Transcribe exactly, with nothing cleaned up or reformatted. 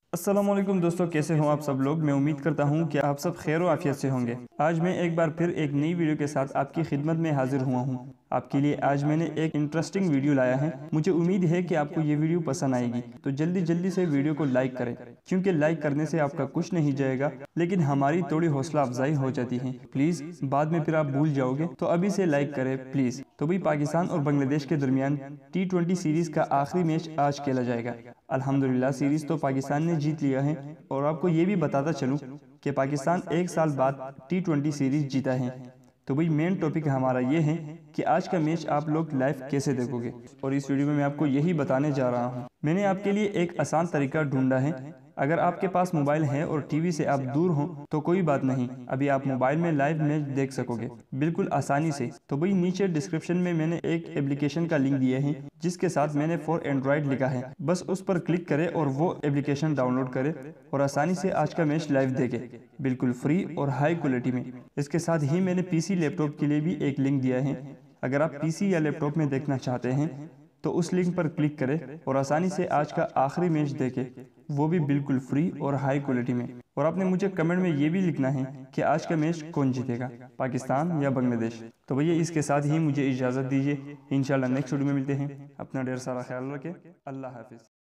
अस्सलामुअलैकुम दोस्तों, कैसे हो आप सब लोग। मैं उम्मीद करता हूं कि आप सब खैर आफियत से होंगे। आज मैं एक बार फिर एक नई वीडियो के साथ आपकी खिदमत में हाजिर हुआ हूं। आपके लिए आज मैंने एक इंटरेस्टिंग वीडियो लाया है। मुझे उम्मीद है कि आपको ये वीडियो पसंद आएगी, तो जल्दी जल्दी से वीडियो को लाइक करें, क्योंकि लाइक करने से आपका कुछ नहीं जाएगा, लेकिन हमारी थोड़ी हौसला अफजाई हो जाती है। प्लीज़ बाद में फिर आप भूल जाओगे, तो अभी से लाइक करें प्लीज़। तो भाई, पाकिस्तान और बांग्लादेश के दरमियान टी ट्वेंटी सीरीज़ का आखिरी मैच आज खेला जाएगा। अल्हम्दुलिल्लाह सीरीज़ तो पाकिस्तान ने जीत लिया है, और आपको ये भी बताता चलूं कि पाकिस्तान एक साल बाद टी ट्वेंटी सीरीज़ जीता है। तो भाई, मेन टॉपिक हमारा ये है कि आज का मैच आप लोग लाइव कैसे देखोगे, और इस वीडियो में मैं आपको यही बताने जा रहा हूँ। मैंने आपके लिए एक आसान तरीका ढूंढा है। अगर आपके पास मोबाइल है और टीवी से आप दूर हो तो कोई बात नहीं, अभी आप मोबाइल में लाइव मैच देख सकोगे बिल्कुल आसानी से। तो भाई, नीचे डिस्क्रिप्शन में मैंने एक एप्लीकेशन का लिंक दिया है, जिसके साथ मैंने फॉर एंड्रॉइड लिखा है। बस उस पर क्लिक करें और वो एप्लीकेशन डाउनलोड करें और आसानी से आज का मैच लाइव देखें, बिल्कुल फ्री और हाई क्वालिटी में। इसके साथ ही मैंने पीसी लैपटॉप के लिए भी एक लिंक दिया है। अगर आप पीसी या लैपटॉप में देखना चाहते हैं तो उस लिंक पर क्लिक करें और आसानी से आज का आखिरी मैच देखें, वो भी बिल्कुल फ्री और हाई क्वालिटी में। और आपने मुझे कमेंट में ये भी लिखना है कि आज का मैच कौन जीतेगा, पाकिस्तान या बांग्लादेश। तो भैया, इसके साथ ही मुझे इजाज़त दीजिए। इंशाल्लाह नेक्स्ट वीडियो में मिलते हैं। अपना ढेर सारा ख्याल रखें। अल्लाह हाफिज़।